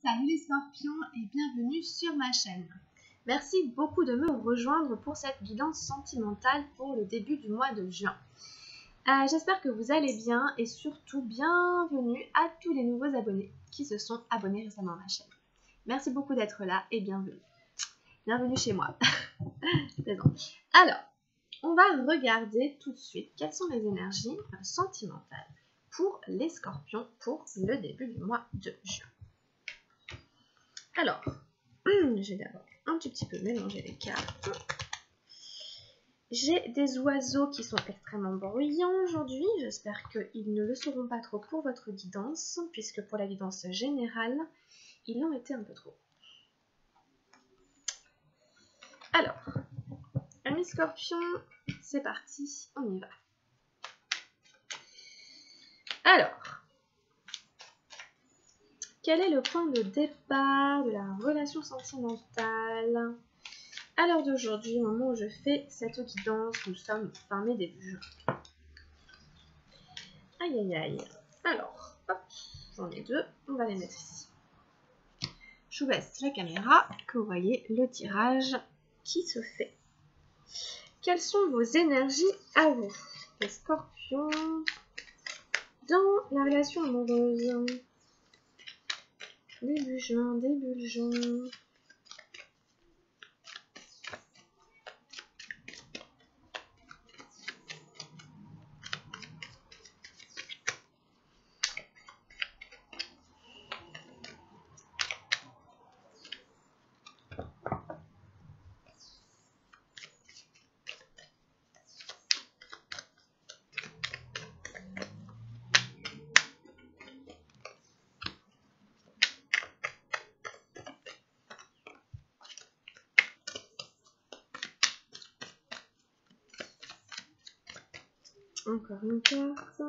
Salut les scorpions et bienvenue sur ma chaîne. Merci beaucoup de me rejoindre pour cette guidance sentimentale pour le début du mois de juin. J'espère que vous allez bien et surtout bienvenue à tous les nouveaux abonnés qui se sont abonnés récemment à ma chaîne. Merci beaucoup d'être là et bienvenue. Bienvenue chez moi. Alors, on va regarder tout de suite quelles sont les énergies sentimentales pour les scorpions pour le début du mois de juin. Alors, j'ai d'abord un tout petit peu mélangé les cartes. J'ai des oiseaux qui sont extrêmement bruyants aujourd'hui. J'espère qu'ils ne le seront pas trop pour votre guidance, puisque pour la guidance générale, ils l'ont été un peu trop. Alors, amis scorpions, c'est parti, on y va. Alors, quel est le point de départ de la relation sentimentale? À l'heure d'aujourd'hui, au moment où je fais cette guidance, nous sommes fin mai début juin. Aïe aïe aïe. Alors, hop, j'en ai deux, on va les mettre ici. Je vous baisse la caméra, que vous voyez le tirage qui se fait. Quelles sont vos énergies à vous, les scorpions, dans la relation amoureuse? Début juin. Encore une carte.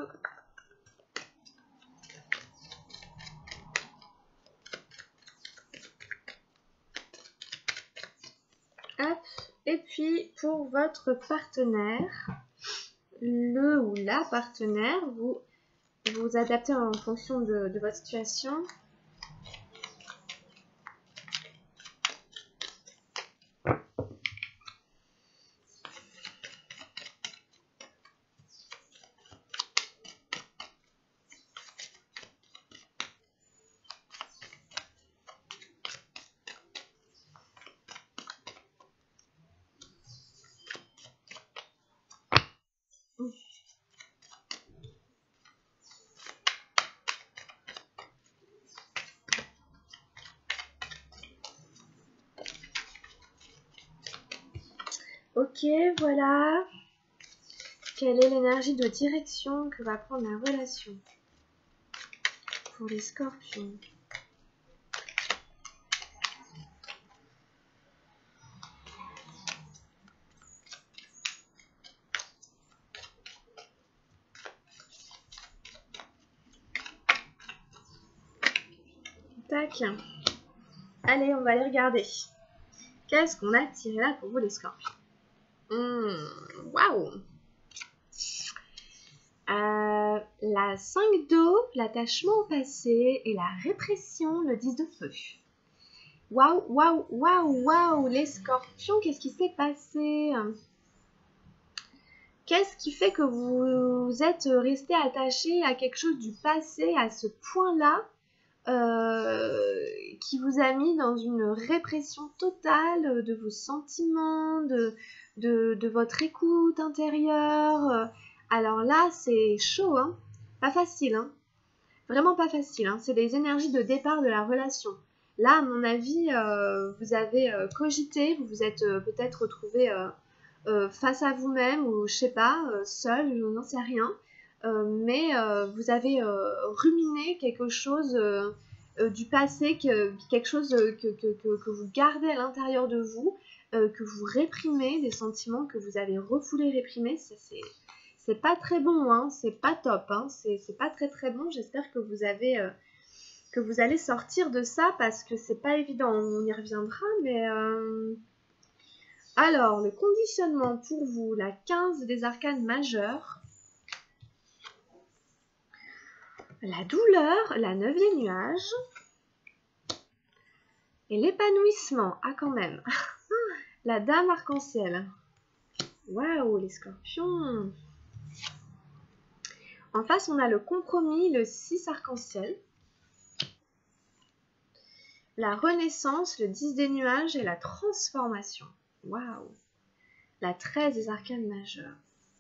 Hop. Et puis pour votre partenaire, le ou la partenaire, vous adaptez en fonction de votre situation. Ok, voilà. Quelle est l'énergie de direction que va prendre la relation pour les scorpions? Tac. Allez, on va aller regarder. Qu'est-ce qu'on a tiré là pour vous les scorpions? Waouh! La 5 d'eau, l'attachement au passé et la répression, le 10 de feu. Waouh, waouh, waouh, waouh, les scorpions, qu'est-ce qui s'est passé? Qu'est-ce qui fait que vous êtes resté attaché à quelque chose du passé, à ce point-là, qui vous a mis dans une répression totale de vos sentiments, de votre écoute intérieure? Alors là, c'est chaud, hein? Pas facile, hein? Vraiment pas facile, hein? C'est les énergies de départ de la relation. Là, à mon avis, vous avez cogité, vous vous êtes peut-être retrouvé face à vous-même, ou je sais pas, seul, je n'en sais rien. Mais vous avez ruminé quelque chose du passé, quelque chose que vous gardez à l'intérieur de vous, que vous réprimez, des sentiments que vous avez refoulés, réprimés. C'est pas très bon, hein, c'est pas top, hein, c'est pas très très bon. J'espère que vous allez sortir de ça parce que c'est pas évident. On y reviendra, mais alors le conditionnement pour vous, la 15 des arcanes majeures, la douleur, la 9 des nuages, Et l'épanouissement, ah quand même. La dame arc-en-ciel. Waouh, les scorpions. En face, on a le compromis, le 6 arc-en-ciel. La renaissance, le 10 des nuages et la transformation. Waouh. La 13 des arcanes majeures.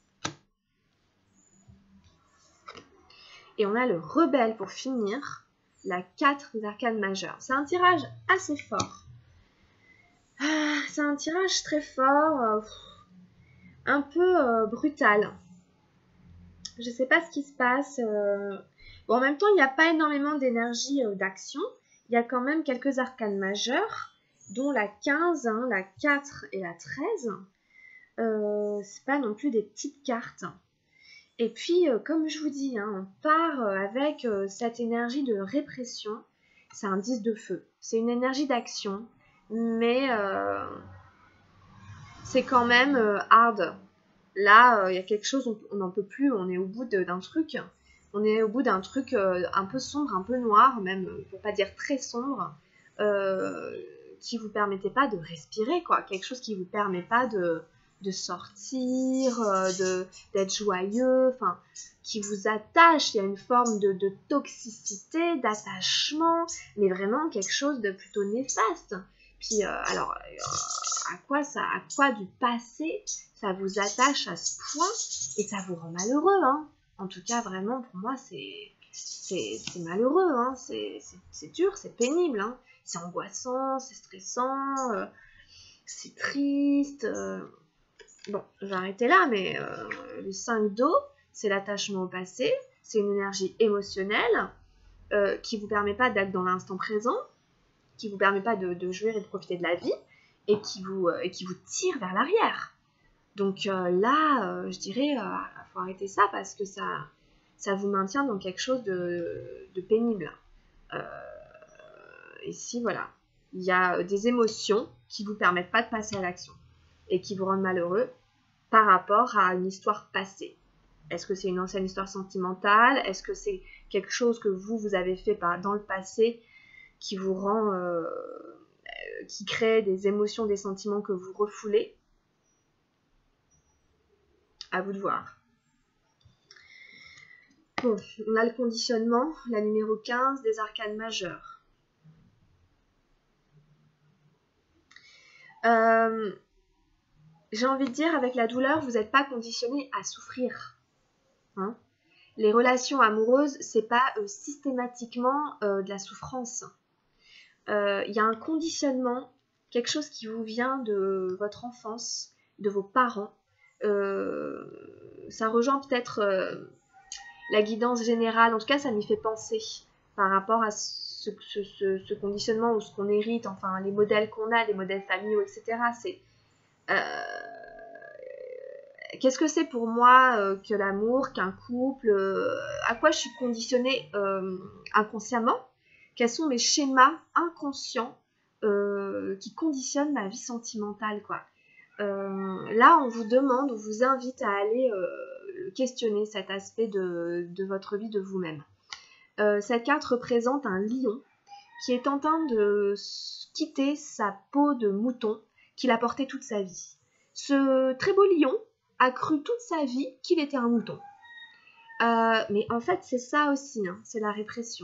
Et on a le rebelle pour finir, la 4 des arcanes majeures. C'est un tirage assez fort. C'est un tirage très fort, un peu brutal. Je ne sais pas ce qui se passe. Bon, en même temps, il n'y a pas énormément d'énergie d'action. Il y a quand même quelques arcanes majeures, dont la 15, hein, la 4 et la 13. C'est pas non plus des petites cartes. Et puis, comme je vous dis, hein, on part avec cette énergie de répression. C'est un 10 de feu. C'est une énergie d'action, mais c'est quand même hard. Là, il y a quelque chose, on n'en peut plus, on est au bout d'un truc. On est au bout d'un truc un peu sombre, un peu noir, même, pour pas dire très sombre, qui vous permettait pas de respirer, quoi. Quelque chose qui vous permet pas de sortir, d'être joyeux, enfin, qui vous attache. Il y a une forme de toxicité, d'attachement, mais vraiment quelque chose de plutôt néfaste. Puis, alors, à quoi du passé ça vous attache à ce point et ça vous rend malheureux, hein. En tout cas, vraiment, pour moi, c'est malheureux, hein. C'est dur, c'est pénible, hein. C'est angoissant, c'est stressant, c'est triste. Bon, je vais arrêter là, mais le 5 d'eau, c'est l'attachement au passé, c'est une énergie émotionnelle qui vous permet pas d'être dans l'instant présent, qui vous permet pas de jouir et de profiter de la vie, et qui vous tire vers l'arrière. Donc là, je dirais, faut arrêter ça parce que ça vous maintient dans quelque chose de pénible. Ici, voilà, il y a des émotions qui vous permettent pas de passer à l'action et qui vous rendent malheureux par rapport à une histoire passée. Est-ce que c'est une ancienne histoire sentimentale? Est-ce que c'est quelque chose que vous avez fait dans le passé qui vous rend, qui crée des émotions, des sentiments que vous refoulez? À vous de voir. Bon, on a le conditionnement, la numéro 15 des arcanes majeures. J'ai envie de dire, avec la douleur, vous n'êtes pas conditionné à souffrir. Hein? Les relations amoureuses, c'est pas systématiquement de la souffrance. Il y a un conditionnement, quelque chose qui vous vient de votre enfance, de vos parents. Ça rejoint peut-être la guidance générale, en tout cas ça m'y fait penser par rapport à ce conditionnement ou ce qu'on hérite, enfin les modèles qu'on a, les modèles familiaux, etc. C'est qu'est-ce que c'est pour moi que l'amour, qu'un couple, à quoi je suis conditionnée inconsciemment, quels sont mes schémas inconscients qui conditionnent ma vie sentimentale, quoi. Là, on vous demande, on vous invite à aller questionner cet aspect de votre vie, de vous-même. Cette carte représente un lion qui est en train de quitter sa peau de mouton qu'il a porté toute sa vie. Ce très beau lion a cru toute sa vie qu'il était un mouton. Mais en fait, c'est ça aussi, hein, c'est la répression.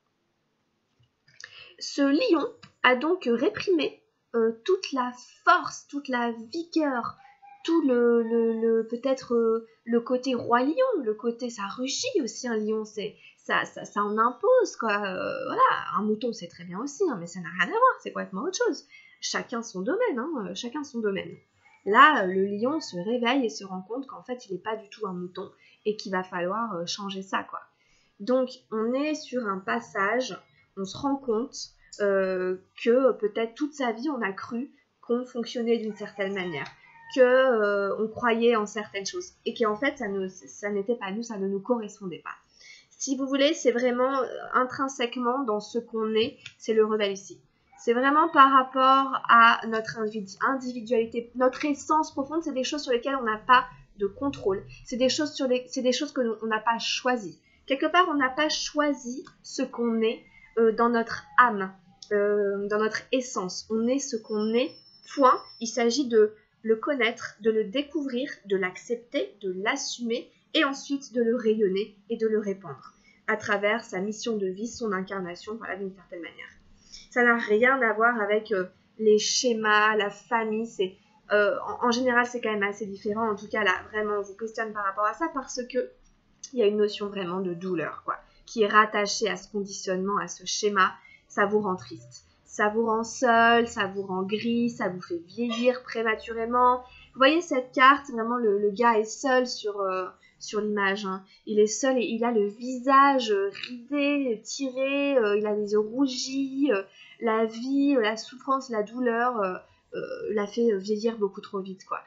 Ce lion a donc réprimé toute la force, toute la vigueur, tout peut-être le côté roi lion, le côté ça rugit aussi un lion, ça en impose quoi. Voilà, un mouton c'est très bien aussi, hein, mais ça n'a rien à voir, c'est complètement autre chose. Chacun son domaine, hein, chacun son domaine. Là, le lion se réveille et se rend compte qu'en fait il n'est pas du tout un mouton et qu'il va falloir changer ça quoi. Donc on est sur un passage, on se rend compte que peut-être toute sa vie on a cru qu'on fonctionnait d'une certaine manière, que on croyait en certaines choses et qu'en fait ça n'était pas nous, ça ne nous correspondait pas. Si vous voulez, c'est vraiment intrinsèquement dans ce qu'on est, c'est le rebelle ici. C'est vraiment par rapport à notre individualité, notre essence profonde, c'est des choses sur lesquelles on n'a pas de contrôle, c'est des choses que on n'a pas choisi. Quelque part, on n'a pas choisi ce qu'on est dans notre âme. dans notre essence. On est ce qu'on est, point. Il s'agit de le connaître, de le découvrir, de l'accepter, de l'assumer et ensuite de le rayonner et de le répandre à travers sa mission de vie, son incarnation, voilà, d'une certaine manière. Ça n'a rien à voir avec les schémas, la famille, en général c'est quand même assez différent. En tout cas là, vraiment, on vous questionne par rapport à ça parce que il y a une notion vraiment de douleur, quoi, qui est rattachée à ce conditionnement, à ce schéma. Ça vous rend triste, ça vous rend seul, ça vous rend gris, ça vous fait vieillir prématurément. Vous voyez cette carte, vraiment le gars est seul sur l'image, hein. Il est seul et il a le visage ridé, tiré, il a les yeux rougis, la vie, la souffrance, la douleur l'a fait vieillir beaucoup trop vite, quoi.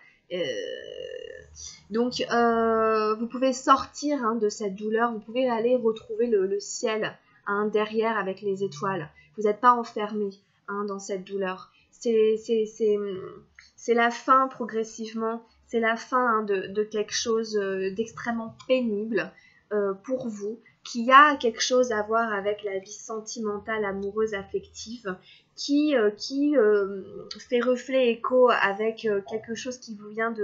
Donc, vous pouvez sortir, hein, de cette douleur, vous pouvez aller retrouver le ciel, hein, derrière avec les étoiles. Vous n'êtes pas enfermé, hein, dans cette douleur. C'est la fin progressivement, c'est la fin, hein, de quelque chose d'extrêmement pénible pour vous, qui a quelque chose à voir avec la vie sentimentale, amoureuse, affective, qui fait reflet écho avec quelque chose qui vous vient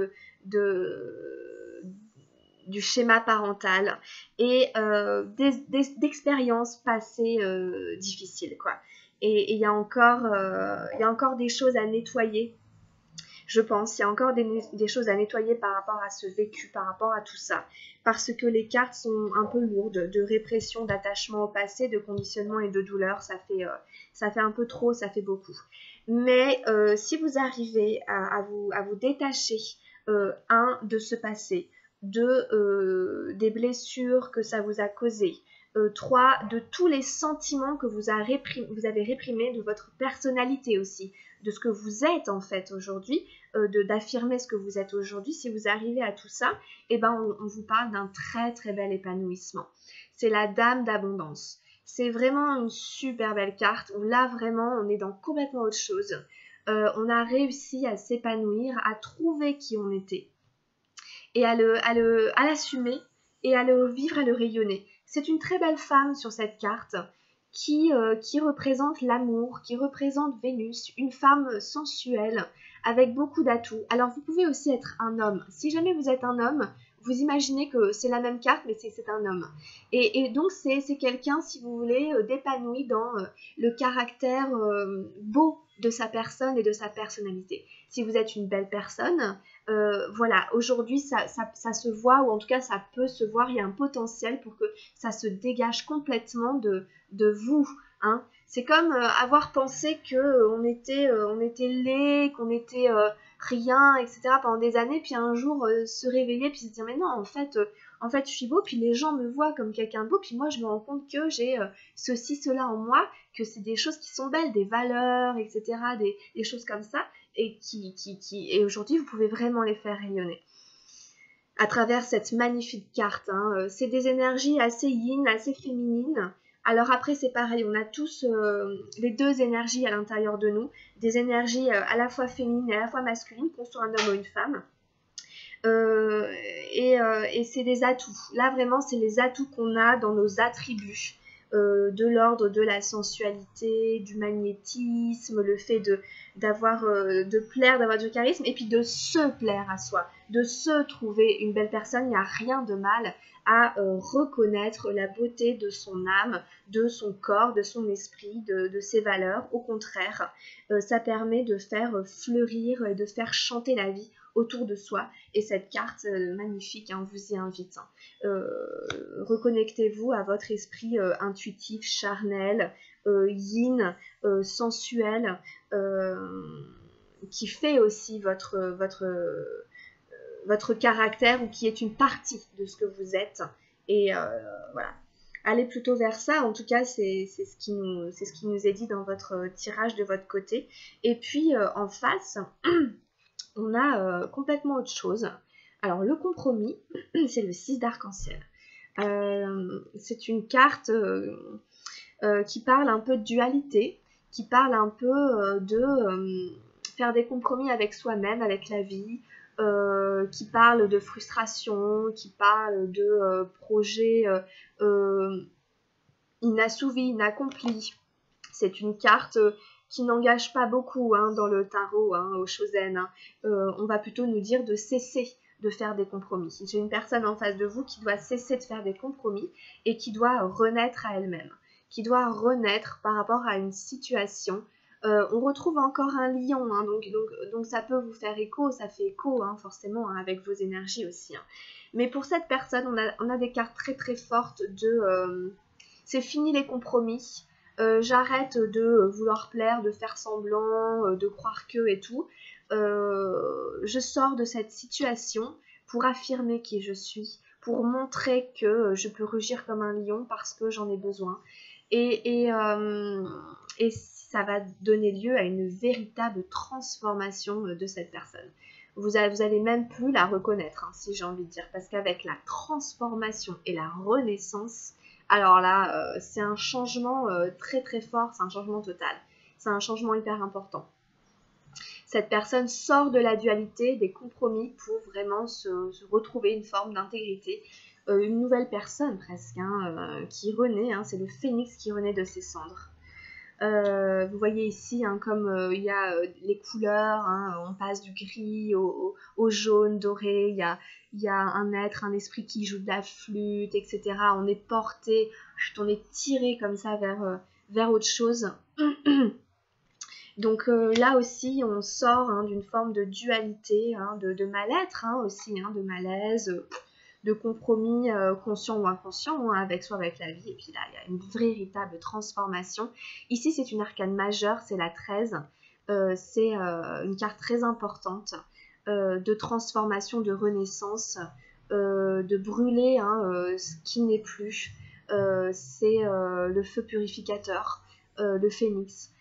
du schéma parental et d'expériences passées difficiles, quoi. Et il y a encore des choses à nettoyer, je pense. Il y a encore des choses à nettoyer par rapport à ce vécu, par rapport à tout ça. Parce que les cartes sont un peu lourdes de répression, d'attachement au passé, de conditionnement et de douleur. Ça fait un peu trop, ça fait beaucoup. Mais si vous arrivez à vous détacher, de ce passé, des blessures que ça vous a causées, 3, de tous les sentiments que vous avez réprimés, de votre personnalité aussi, de ce que vous êtes en fait aujourd'hui, d'affirmer ce que vous êtes aujourd'hui. Si vous arrivez à tout ça, eh ben on vous parle d'un très très bel épanouissement. C'est la dame d'abondance. C'est vraiment une super belle carte où là vraiment on est dans complètement autre chose. On a réussi à s'épanouir, à trouver qui on était et à l'assumer et à le vivre, à le rayonner. C'est une très belle femme sur cette carte qui représente l'amour, qui représente Vénus, une femme sensuelle avec beaucoup d'atouts. Alors vous pouvez aussi être un homme. Si jamais vous êtes un homme, vous imaginez que c'est la même carte, mais c'est un homme. Et donc c'est quelqu'un, si vous voulez, d'épanoui dans le caractère beau de sa personne et de sa personnalité. Si vous êtes une belle personne, voilà, aujourd'hui ça se voit, ou en tout cas ça peut se voir, il y a un potentiel pour que ça se dégage complètement de vous, hein. C'est comme avoir pensé que on était laid, qu'on était rien, etc. pendant des années, puis un jour se réveiller, puis se dire mais non, en fait je suis beau, puis les gens me voient comme quelqu'un de beau, puis moi je me rends compte que j'ai ceci, cela en moi, que c'est des choses qui sont belles, des valeurs, etc., des choses comme ça, et et aujourd'hui vous pouvez vraiment les faire rayonner à travers cette magnifique carte, hein. C'est des énergies assez yin, assez féminines. Alors après c'est pareil, on a tous les deux énergies à l'intérieur de nous, des énergies à la fois féminines et à la fois masculines, qu'on soit un homme ou une femme. Et c'est des atouts. Là vraiment c'est les atouts qu'on a dans nos attributs, de l'ordre de la sensualité, du magnétisme, le fait de plaire, d'avoir du charisme, et puis de se plaire à soi, de se trouver une belle personne. Il n'y a rien de mal à reconnaître la beauté de son âme, de son corps, de son esprit, de ses valeurs. Au contraire, ça permet de faire fleurir et de faire chanter la vie autour de soi. Et cette carte magnifique, hein, vous y invite. Reconnectez-vous à votre esprit intuitif, charnel, yin, sensuel, qui fait aussi votre caractère, ou qui est une partie de ce que vous êtes. Et voilà. Allez plutôt vers ça, en tout cas c'est ce qui nous est dit dans votre tirage de votre côté. Et puis en face, on a complètement autre chose. Alors le compromis, c'est le 6 d'arc-en-ciel. C'est une carte qui parle un peu de dualité, qui parle un peu de faire des compromis avec soi-même, avec la vie, qui parle de frustration, qui parle de projets inassouvis, inaccomplis. C'est une carte qui n'engage pas beaucoup hein, dans le tarot, hein, au Shozen. Hein. On va plutôt nous dire de cesser de faire des compromis. J'ai une personne en face de vous qui doit cesser de faire des compromis et qui doit renaître à elle-même, qui doit renaître par rapport à une situation. On retrouve encore un lion, hein, donc ça peut vous faire écho, ça fait écho hein, forcément hein, avec vos énergies aussi. Hein. Mais pour cette personne, on a des cartes très très fortes de c'est fini les compromis, j'arrête de vouloir plaire, de faire semblant, de croire que et tout. Je sors de cette situation pour affirmer qui je suis, pour montrer que je peux rugir comme un lion parce que j'en ai besoin. Et ça va donner lieu à une véritable transformation de cette personne. Vous allez même plus la reconnaître, hein, si j'ai envie de dire, parce qu'avec la transformation et la renaissance, alors là, c'est un changement très très fort, c'est un changement total, c'est un changement hyper important. Cette personne sort de la dualité, des compromis pour vraiment se retrouver une forme d'intégrité, une nouvelle personne presque, hein, qui renaît, hein, c'est le phénix qui renaît de ses cendres. Vous voyez ici, hein, comme il y a les couleurs, hein, on passe du gris au jaune doré, il y a un être, un esprit qui joue de la flûte, etc. On est porté, on est tiré comme ça vers autre chose. Donc là aussi, on sort hein, d'une forme de dualité, hein, de mal-être hein, aussi, hein, de malaise, de compromis conscient ou inconscient hein, avec soi, avec la vie. Et puis là, il y a une véritable transformation. Ici, c'est une arcane majeure, c'est la 13. C'est une carte très importante de transformation, de renaissance, de brûler hein, ce qui n'est plus. C'est le feu purificateur, le phénix.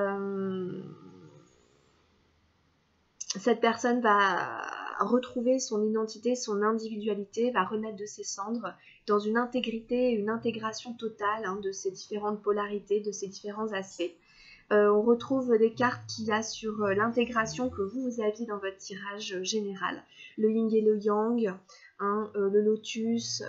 Cette personne va retrouver son identité, son individualité, va renaître de ses cendres dans une intégrité, une intégration totale hein, de ces différentes polarités, de ces différents aspects. On retrouve des cartes qu'il y a sur l'intégration que vous aviez dans votre tirage général. Le yin et le yang, hein, le lotus,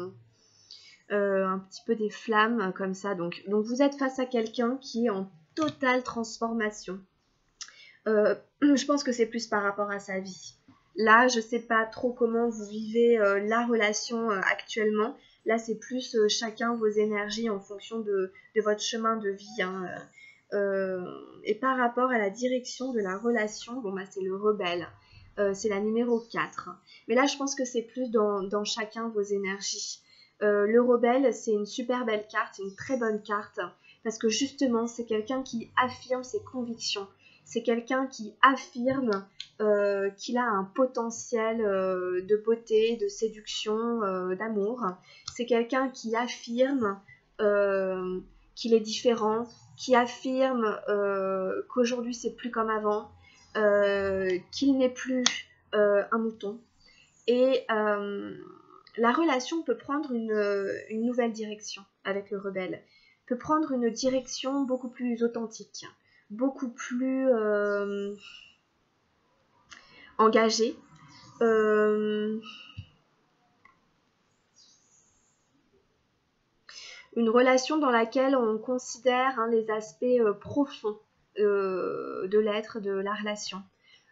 un petit peu des flammes comme ça. Donc vous êtes face à quelqu'un qui est en totale transformation. Je pense que c'est plus par rapport à sa vie. Là, je ne sais pas trop comment vous vivez la relation actuellement. Là, c'est plus chacun vos énergies en fonction de votre chemin de vie. Hein. Et par rapport à la direction de la relation, bon, bah, c'est le rebelle. C'est la numéro 4. Mais là, je pense que c'est plus dans chacun vos énergies. Le rebelle, c'est une super belle carte, c'est une très bonne carte. Parce que justement, c'est quelqu'un qui affirme ses convictions. C'est quelqu'un qui affirme qu'il a un potentiel de beauté, de séduction, d'amour. C'est quelqu'un qui affirme qu'il est différent, qui affirme qu'aujourd'hui c'est plus comme avant, qu'il n'est plus un mouton. Et la relation peut prendre une nouvelle direction avec le rebelle, peut prendre une direction beaucoup plus authentique, beaucoup plus engagée. Une relation dans laquelle on considère hein, les aspects profonds de l'être, de la relation.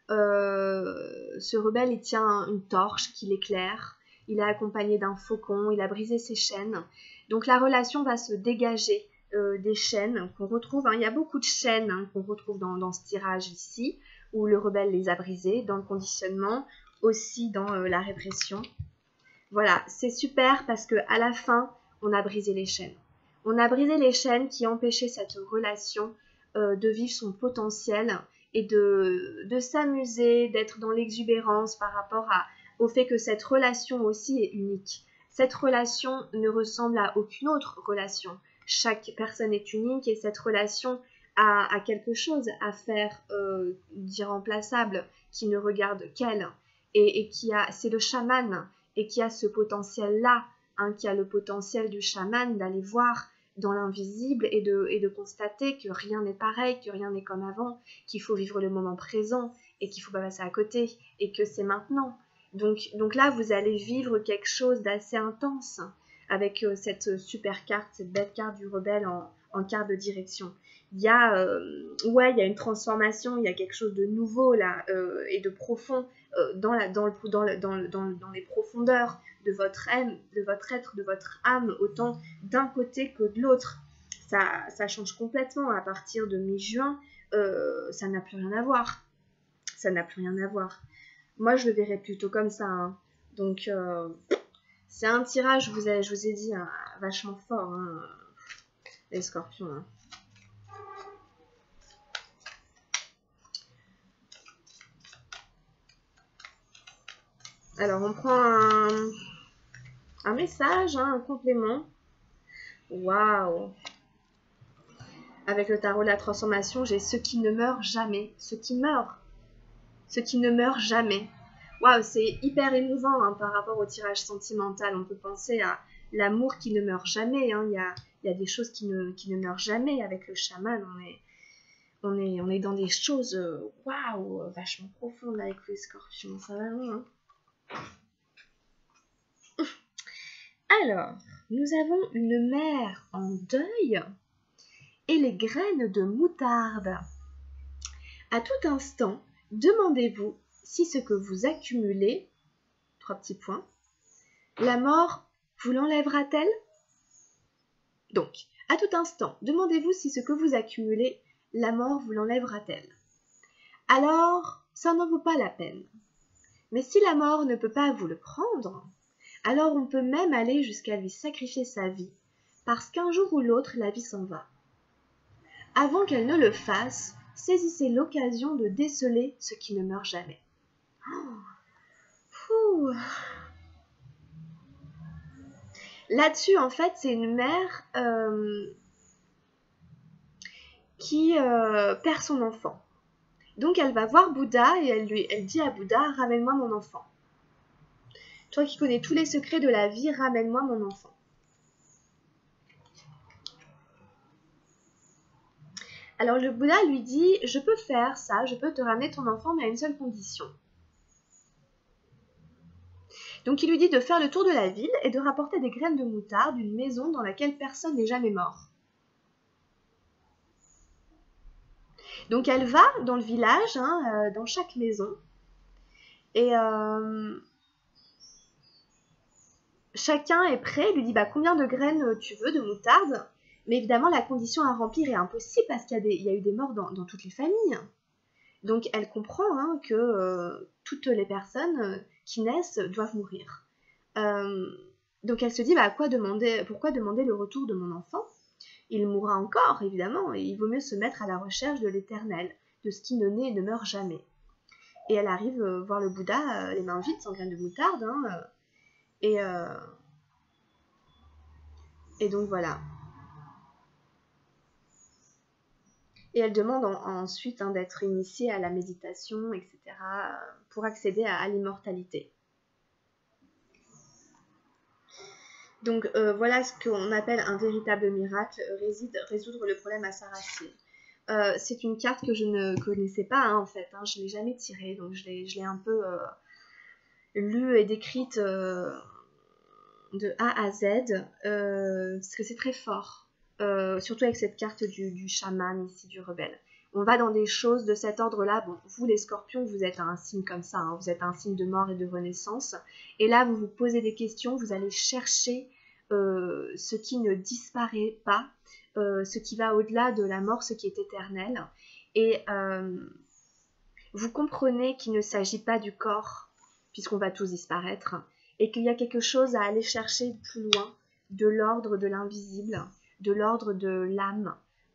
Ce rebelle, il tient une torche qui l'éclaire, il est accompagné d'un faucon, il a brisé ses chaînes. Donc la relation va se dégager des chaînes qu'on retrouve. Hein, il y a beaucoup de chaînes hein, qu'on retrouve dans ce tirage ici, où le rebelle les a brisées, dans le conditionnement, aussi dans la répression. Voilà, c'est super parce qu'à la fin, on a brisé les chaînes. On a brisé les chaînes qui empêchaient cette relation de vivre son potentiel et de s'amuser, d'être dans l'exubérance par rapport au fait que cette relation aussi est unique. Cette relation ne ressemble à aucune autre relation. Chaque personne est unique et cette relation a quelque chose à faire d'irremplaçable qui ne regarde qu'elle et c'est le chaman et qui a ce potentiel-là, hein, qui a le potentiel du chaman d'aller voir dans l'invisible et de constater que rien n'est pareil, que rien n'est comme avant, qu'il faut vivre le moment présent et qu'il ne faut pas passer à côté et que c'est maintenant. Donc là, vous allez vivre quelque chose d'assez intense avec cette super carte, cette belle carte du rebelle en carte de direction. il y a, ouais, il y a une transformation, il y a quelque chose de nouveau là et de profond dans les profondeurs de votre être, de votre âme, autant d'un côté que de l'autre. Ça change complètement à partir de mi-juin, ça n'a plus rien à voir. Ça n'a plus rien à voir. Moi, je le verrais plutôt comme ça. Hein. Donc, c'est un tirage, je vous ai dit, hein, vachement fort, hein, les scorpions. Hein. Alors, on prend un message, hein, un complément. Waouh! Avec le tarot de la transformation, j'ai ceux qui ne meurent jamais. Ceux qui meurent. Ceux qui ne meurent jamais. Waouh, c'est hyper émouvant hein, par rapport au tirage sentimental. On peut penser à l'amour qui ne meurt jamais. Hein. Il y a des choses qui ne meurent jamais avec le chaman. On est dans des choses waouh, vachement profondes avec les scorpions. Ça va loin. Hein. Alors, nous avons une mère en deuil et les graines de moutarde. À tout instant, demandez-vous si ce que vous accumulez, 3 petits points, la mort vous l'enlèvera-t-elle? Donc, à tout instant, demandez-vous si ce que vous accumulez, la mort vous l'enlèvera-t-elle? Alors, ça n'en vaut pas la peine. Mais si la mort ne peut pas vous le prendre, alors on peut même aller jusqu'à lui sacrifier sa vie, parce qu'un jour ou l'autre, la vie s'en va. Avant qu'elle ne le fasse, saisissez l'occasion de déceler ce qui ne meurt jamais. Oh. Là-dessus, en fait, c'est une mère qui perd son enfant. Donc, elle va voir Bouddha et elle dit à Bouddha, ramène-moi mon enfant. Toi qui connais tous les secrets de la vie, ramène-moi mon enfant. Alors, le Bouddha lui dit, je peux faire ça, je peux te ramener ton enfant, mais à une seule condition. Donc, il lui dit de faire le tour de la ville et de rapporter des graines de moutarde d'une maison dans laquelle personne n'est jamais mort. Donc, elle va dans le village, hein, dans chaque maison, et chacun est prêt, lui dit bah, combien de graines tu veux de moutarde, mais évidemment la condition à remplir est impossible parce qu'il y a eu des morts dans toutes les familles. Donc elle comprend hein, que toutes les personnes qui naissent doivent mourir. Donc elle se dit bah, pourquoi demander le retour de mon enfant? Il mourra encore évidemment, et il vaut mieux se mettre à la recherche de l'éternel, de ce qui ne naît et ne meurt jamais. Et elle arrive voir le Bouddha les mains vides, sans graines de moutarde, hein, et donc voilà. Et elle demande ensuite hein, d'être initiée à la méditation, etc., pour accéder à l'immortalité. Donc voilà ce qu'on appelle un véritable miracle, résoudre le problème à sa racine. C'est une carte que je ne connaissais pas hein, en fait, hein, je ne l'ai jamais tirée, donc je l'ai un peu lue et décrite de A à Z, parce que c'est très fort, surtout avec cette carte du chaman ici, du rebelle. On va dans des choses de cet ordre-là. Bon, vous les scorpions, vous êtes un signe comme ça, hein, vous êtes un signe de mort et de renaissance. Et là, vous vous posez des questions, vous allez chercher ce qui ne disparaît pas, ce qui va au-delà de la mort, ce qui est éternel. Et vous comprenez qu'il ne s'agit pas du corps, puisqu'on va tous disparaître, et qu'il y a quelque chose à aller chercher plus loin, de l'ordre de l'invisible, de l'ordre de l'âme,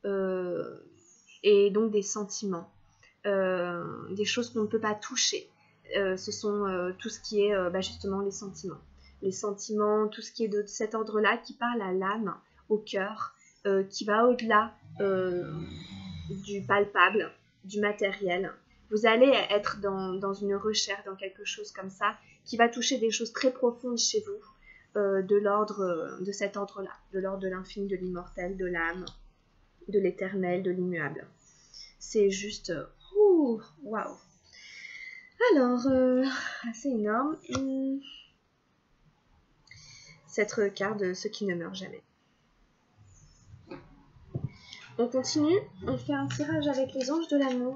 et donc des sentiments, des choses qu'on ne peut pas toucher. Ce sont tout ce qui est justement les sentiments. Les sentiments, tout ce qui est de cet ordre-là, qui parle à l'âme, au cœur, qui va au-delà du palpable, du matériel. Vous allez être dans une recherche, dans quelque chose comme ça, qui va toucher des choses très profondes chez vous, de cet ordre-là, de l'ordre de l'infini, de l'immortel, de l'âme, de l'éternel, de l'immuable. C'est juste waouh. Alors, assez énorme. Cette carte de ceux qui ne meurent jamais. On continue, on fait un tirage avec les anges de l'amour.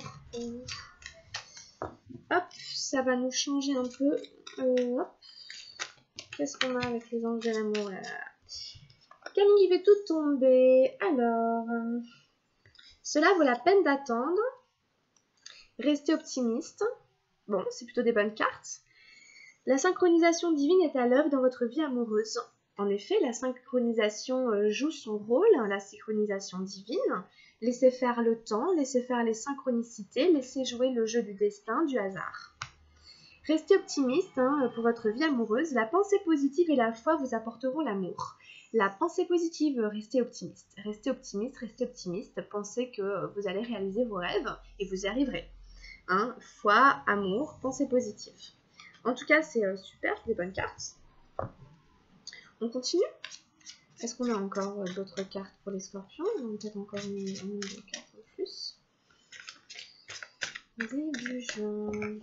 Hop, ça va nous changer un peu. Hop. Qu'est-ce qu'on a avec les anges de l'amour là? Camille fait tout tomber. Alors, cela vaut la peine d'attendre. Restez optimiste. Bon, c'est plutôt des bonnes cartes. La synchronisation divine est à l'œuvre dans votre vie amoureuse. En effet, la synchronisation joue son rôle, la synchronisation divine. Laissez faire le temps, laissez faire les synchronicités, laissez jouer le jeu du destin, du hasard. Restez optimiste pour votre vie amoureuse. La pensée positive et la foi vous apporteront l'amour. La pensée positive, restez optimiste. Restez optimiste, restez optimiste. Pensez que vous allez réaliser vos rêves et vous y arriverez. Foi, amour, pensée positive. En tout cas, c'est super, des bonnes cartes. On continue. Est-ce qu'on a encore d'autres cartes pour les scorpions? On a peut-être encore une carte en plus. Début juin.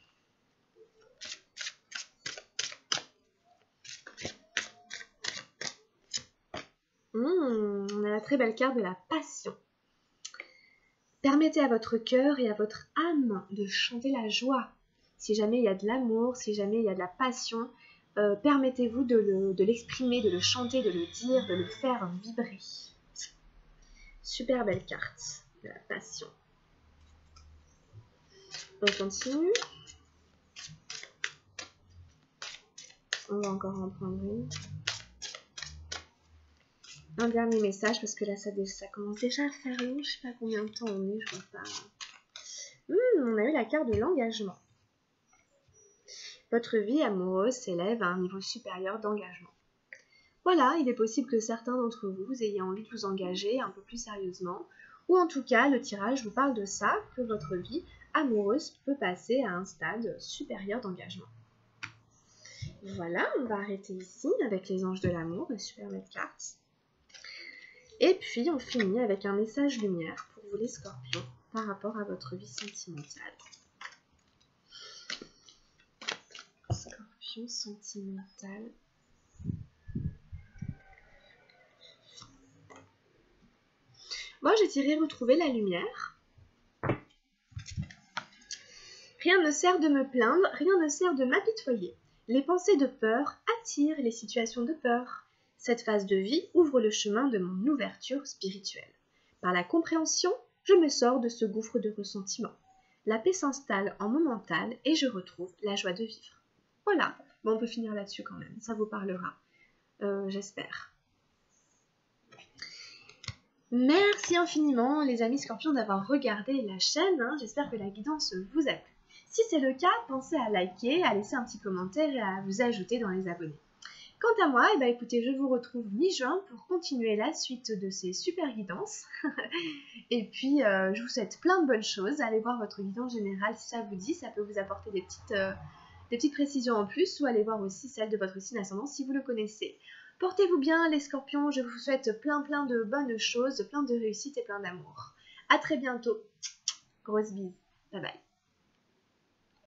On a la très belle carte de la passion. Permettez à votre cœur et à votre âme de chanter la joie. Si jamais il y a de l'amour, si jamais il y a de la passion, permettez-vous de l'exprimer, de le chanter, de le dire, de le faire vibrer. Super belle carte de la passion. On continue. On va encore en prendre une. Un dernier message parce que là ça commence déjà à faire long. Je sais pas combien de temps on est, je vois pas. On a eu la carte de l'engagement. Votre vie amoureuse s'élève à un niveau supérieur d'engagement. Voilà, il est possible que certains d'entre vous ayez envie de vous engager un peu plus sérieusement, ou en tout cas, le tirage vous parle de ça, que votre vie amoureuse peut passer à un stade supérieur d'engagement. Voilà, on va arrêter ici avec les anges de l'amour, une super belle carte. Et puis, on finit avec un message lumière pour vous les scorpions par rapport à votre vie sentimentale. Scorpion sentimental. Moi, j'ai tiré retrouver la lumière. Rien ne sert de me plaindre, rien ne sert de m'apitoyer. Les pensées de peur attirent les situations de peur. Cette phase de vie ouvre le chemin de mon ouverture spirituelle. Par la compréhension, je me sors de ce gouffre de ressentiment. La paix s'installe en mon mental et je retrouve la joie de vivre. Voilà, bon, on peut finir là-dessus quand même, ça vous parlera, j'espère. Merci infiniment les amis scorpions d'avoir regardé la chaîne, j'espère que la guidance vous a plu. Si c'est le cas, pensez à liker, à laisser un petit commentaire et à vous ajouter dans les abonnés. Quant à moi, écoutez, je vous retrouve mi-juin pour continuer la suite de ces super guidances. Et puis, je vous souhaite plein de bonnes choses. Allez voir votre guidance générale si ça vous dit, ça peut vous apporter des petites précisions en plus, ou allez voir aussi celle de votre signe ascendant si vous le connaissez. Portez-vous bien les scorpions, je vous souhaite plein de bonnes choses, plein de réussite et plein d'amour. A très bientôt. Grosse bise. Bye bye.